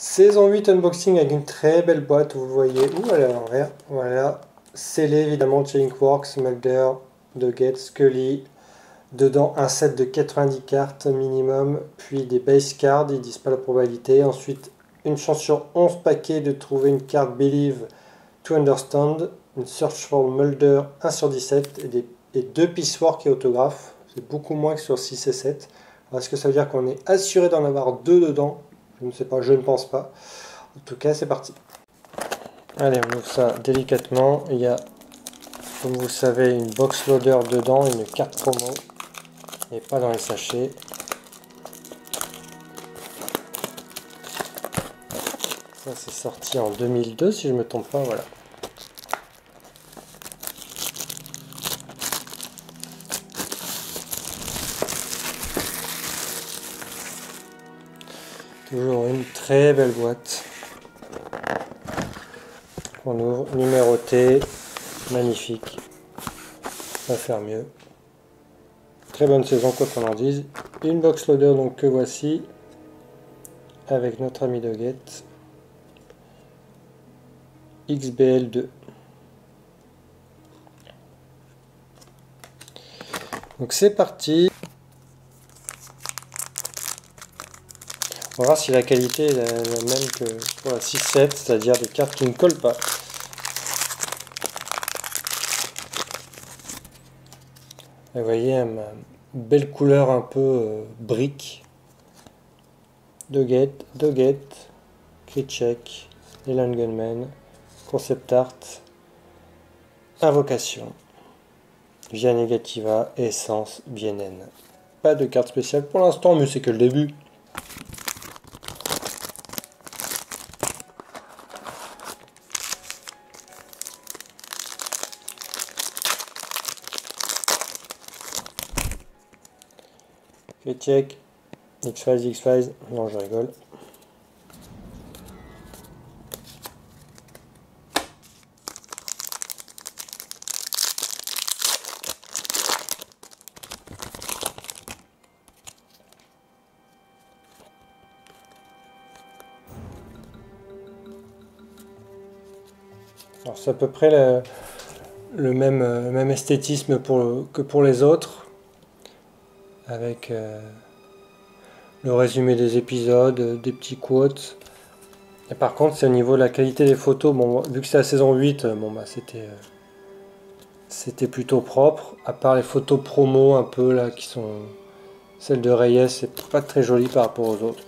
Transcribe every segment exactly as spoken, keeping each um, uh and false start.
Saison huit unboxing avec une très belle boîte, vous voyez où elle est à l'envers. Voilà, scellé évidemment chez Inkworks, Mulder, Doggett, Scully. Dedans un set de quatre-vingt-dix cartes minimum, puis des base cards, ils disent pas la probabilité. Ensuite une chance sur onze paquets de trouver une carte Believe to Understand, une Search for Mulder un sur dix-sept et, des, et deux Piecework et autographes. C'est beaucoup moins que sur six et sept. Alors est-ce que ça veut dire qu'on est assuré d'en avoir deux dedans? Je ne sais pas, je ne pense pas. En tout cas, c'est parti. Allez, on ouvre ça délicatement. Il y a, comme vous savez, une box loader dedans, une carte promo. Et pas dans les sachets. Ça, c'est sorti en deux mille deux, si je ne me trompe pas, voilà. Toujours une très belle boîte. On ouvre, numéroté, magnifique. Ça va faire mieux. Très bonne saison, quoi qu'on en dise. Une box loader donc que voici, avec notre ami Doggett. X B L deux. Donc c'est parti. On va voir si la qualité est la même que pour la six sept, c'est-à-dire des cartes qui ne collent pas. Et vous voyez, une belle couleur un peu euh, brique. Doggett, Doggett, Krzyzek, Elan Gunman, Concept Art, Invocation, Via Negativa, Essence, V N N. Pas de carte spéciale pour l'instant, mais c'est que le début. Krzyzek, X-Files, X-Files, non je rigole. Alors c'est à peu près le, le même, euh, même esthétisme pour, que pour les autres, avec euh, le résumé des épisodes, euh, des petits quotes. Et par contre c'est au niveau de la qualité des photos, bon, vu que c'est la saison huit, bon bah c'était euh, c'était plutôt propre, à part les photos promo un peu là qui sont celles de Reyes, c'est pas très joli par rapport aux autres.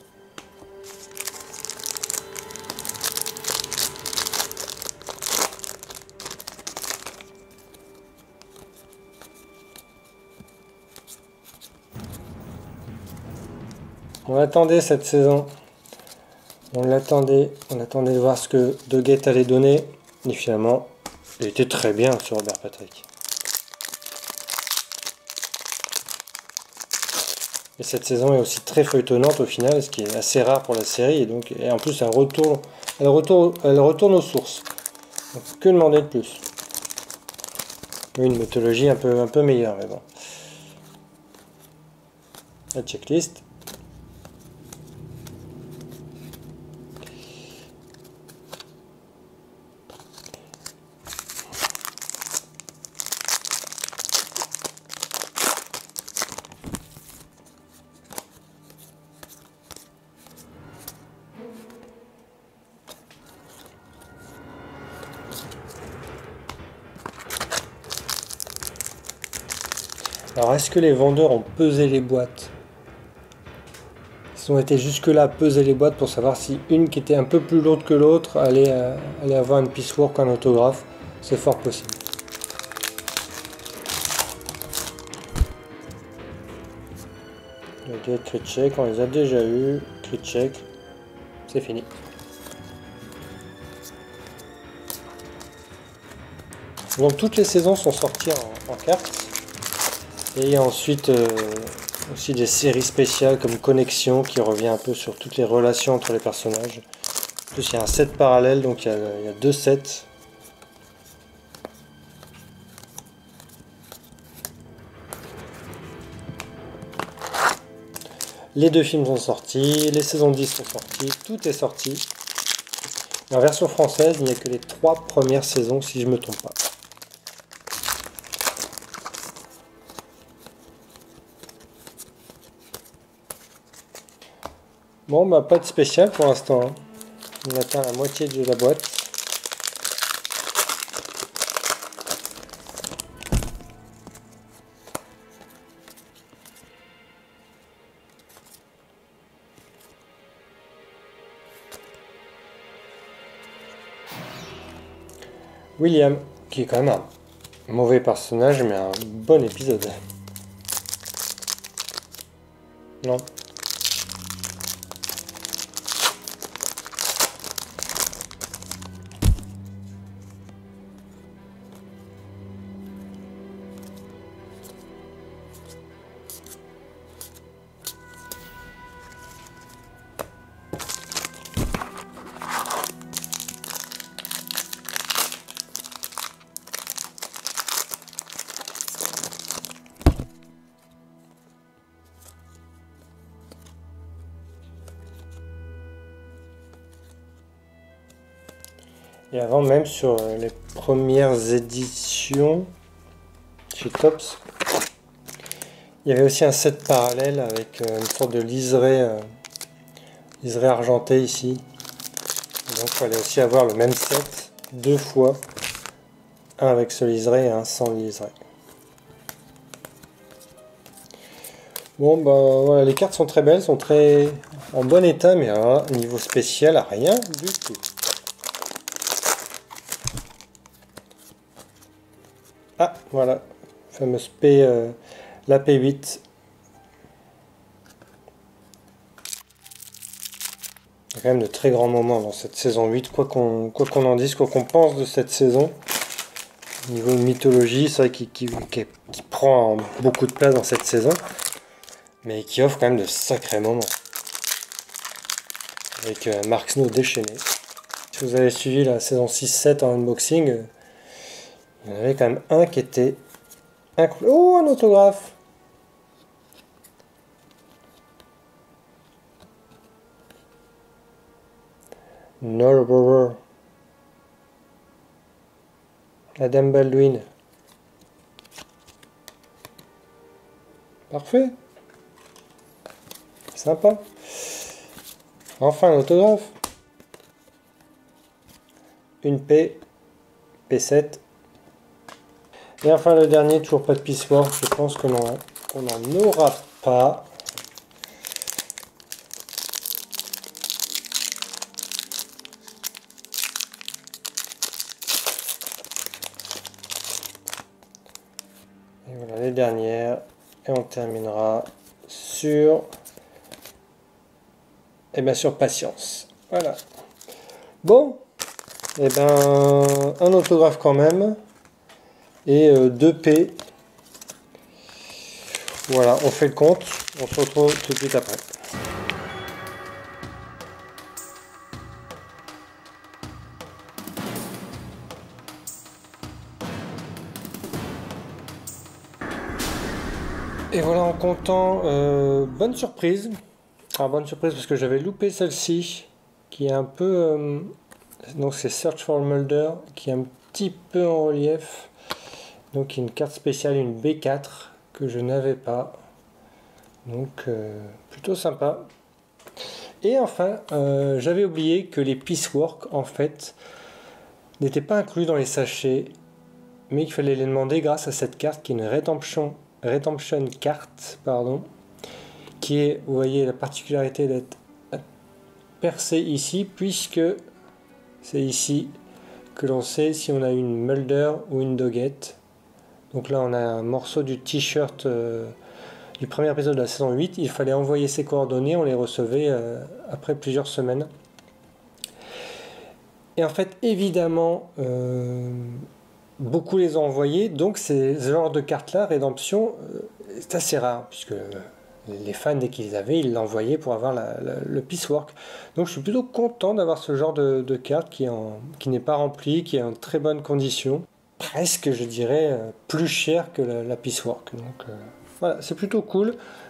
On attendait cette saison, on l'attendait, on attendait de voir ce que Doggett allait donner, et finalement, il était très bien sur Robert Patrick. Et cette saison est aussi très feuilletonnante au final, ce qui est assez rare pour la série, et donc, et en plus elle retourne, elle retourne, elle retourne aux sources. Donc, que demander de plus? Une mythologie un peu, un peu meilleure, mais bon. La checklist. Alors, est-ce que les vendeurs ont pesé les boîtes? Ils ont été jusque-là à peser les boîtes pour savoir si une qui était un peu plus lourde que l'autre allait, euh, allait avoir une piecework, un autographe. C'est fort possible. Ok, Krzyzek, on les a déjà eu. Krzyzek, c'est fini. Donc toutes les saisons sont sorties en, en cartes. Et ensuite euh, aussi des séries spéciales comme Connexion qui revient un peu sur toutes les relations entre les personnages. En plus il y a un set parallèle, donc il y a, il y a deux sets. Les deux films sont sortis, les saisons dix sont sorties, tout est sorti. Et en version française, il n'y a que les trois premières saisons, si je ne me trompe pas. Bon, bah pas de spécial pour l'instant. Hein. On atteint la moitié de la boîte. William, qui est quand même un mauvais personnage, mais un bon épisode. Non. Et avant même sur les premières éditions chez Topps, il y avait aussi un set parallèle avec une sorte de liseré, euh, liseré argenté ici. Donc il fallait aussi avoir le même set deux fois, un avec ce liseré et un sans liseré. Bon bah voilà, les cartes sont très belles, sont très en bon état, mais alors, niveau spécial, rien du tout. Ah, voilà, fameuse P, euh, la P huit. Il y a quand même de très grands moments dans cette saison huit, quoi qu'on quoi qu'on en dise, quoi qu'on pense de cette saison. Au niveau de mythologie, c'est vrai qu'il qui, qui, qui prend beaucoup de place dans cette saison, mais qui offre quand même de sacrés moments. Avec euh, Mark Snow déchaîné. Si vous avez suivi la saison six sept en unboxing, euh, il y en avait quand même un qui était incroyable. Oh, un autographe! Norborough. La Dame Baldwin. Parfait. Sympa. Enfin, un autographe. Une P. P sept. Et enfin le dernier, toujours pas de Peacework, je pense qu'on n'en aura pas. Et voilà les dernières. Et on terminera sur... Et bien sur Patience. Voilà. Bon. Et ben un autographe quand même. Et euh, deux P. Voilà, on fait le compte. On se retrouve tout de suite après. Et voilà, en comptant, euh, bonne surprise. Alors, bonne surprise parce que j'avais loupé celle-ci, qui est un peu... Euh, donc c'est Search for Mulder, qui est un petit peu en relief. Donc une carte spéciale, une B quatre, que je n'avais pas. Donc euh, plutôt sympa. Et enfin, euh, j'avais oublié que les Peacework, en fait, n'étaient pas inclus dans les sachets, mais qu'il fallait les demander grâce à cette carte qui est une Redemption, Redemption carte, pardon, qui est, vous voyez, la particularité d'être percée ici, puisque c'est ici que l'on sait si on a une Mulder ou une Doggett. Donc là, on a un morceau du t-shirt euh, du premier épisode de la saison huit. Il fallait envoyer ses coordonnées, on les recevait euh, après plusieurs semaines. Et en fait, évidemment, euh, beaucoup les ont envoyés. Donc, ce genre de carte-là, Rédemption, euh, c'est assez rare, puisque les fans, dès qu'ils avaient, ils l'envoyaient pour avoir la, la, le Peacework. Donc, je suis plutôt content d'avoir ce genre de, de carte qui, en, qui n'est pas remplie, qui est en très bonne condition. Presque, je dirais, plus cher que la, la Peacework. Donc, euh, voilà, c'est plutôt cool.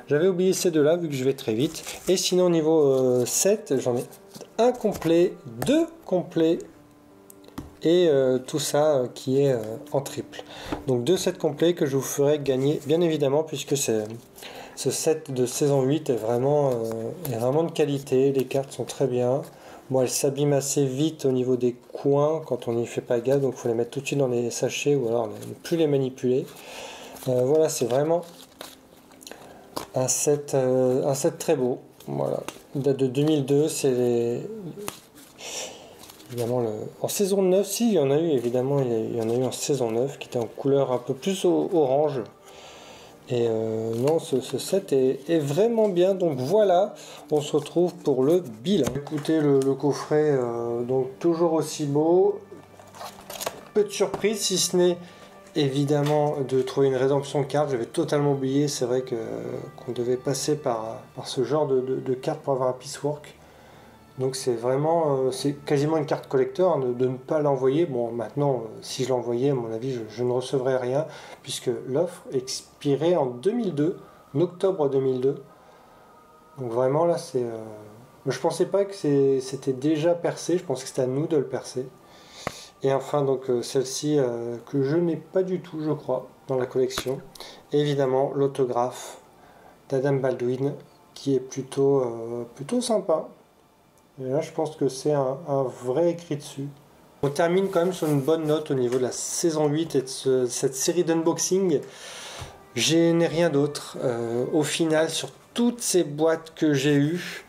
J'avais oublié ces deux-là, vu que je vais très vite. Et sinon, au niveau euh, sept, j'en ai un complet, deux complets, et euh, tout ça euh, qui est euh, en triple. Donc deux sets complets que je vous ferai gagner, bien évidemment, puisque c'est... Ce set de saison huit est vraiment, euh, est vraiment de qualité, les cartes sont très bien. Bon, elles s'abîment assez vite au niveau des coins quand on n'y fait pas gaffe, donc il faut les mettre tout de suite dans les sachets ou alors ne plus les manipuler. Euh, voilà, c'est vraiment un set, euh, un set très beau. Voilà, il date de deux mille deux, c'est les... évidemment le... en saison neuf, si il y en a eu évidemment, il y en a eu en saison neuf qui était en couleur un peu plus orange. Et euh, non, ce, ce set est, est vraiment bien. Donc voilà, on se retrouve pour le bilan. Écoutez, le, le coffret, euh, donc toujours aussi beau. Peu de surprise, si ce n'est évidemment de trouver une rédemption de carte. J'avais totalement oublié, c'est vrai que qu'on devait passer par, par ce genre de, de, de carte pour avoir un piecework. Donc c'est vraiment, euh, c'est quasiment une carte collector hein, de, de ne pas l'envoyer. Bon, maintenant, euh, si je l'envoyais, à mon avis, je, je ne recevrais rien, puisque l'offre expirait en deux mille deux, en octobre deux mille deux. Donc vraiment, là, c'est... Euh... Je pensais pas que c'était déjà percé, je pense que c'était à nous de le percer. Et enfin, donc euh, celle-ci, euh, que je n'ai pas du tout, je crois, dans la collection. Et évidemment, l'autographe d'Adam Baldwin, qui est plutôt, euh, plutôt sympa. Et là, je pense que c'est un, un vrai écrit dessus. On termine quand même sur une bonne note au niveau de la saison huit et de ce, cette série d'unboxing. Je n'ai rien d'autre. Euh, au final, sur toutes ces boîtes que j'ai eues,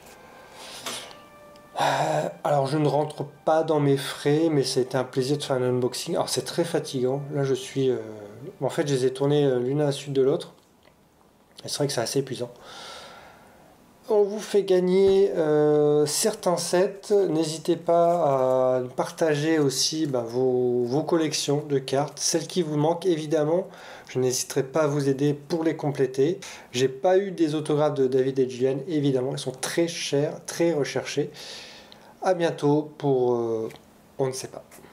euh, alors je ne rentre pas dans mes frais, mais c'était un plaisir de faire un unboxing. Alors c'est très fatigant. Là, je suis... Euh, en fait, je les ai tournés l'une à la suite de l'autre. Et c'est vrai que c'est assez épuisant. On vous fait gagner euh, certains sets. N'hésitez pas à partager aussi bah, vos, vos collections de cartes, celles qui vous manquent évidemment. Je n'hésiterai pas à vous aider pour les compléter. J'ai pas eu des autographes de David et Gillian, évidemment, ils sont très chers, très recherchés. À bientôt pour euh, on ne sait pas.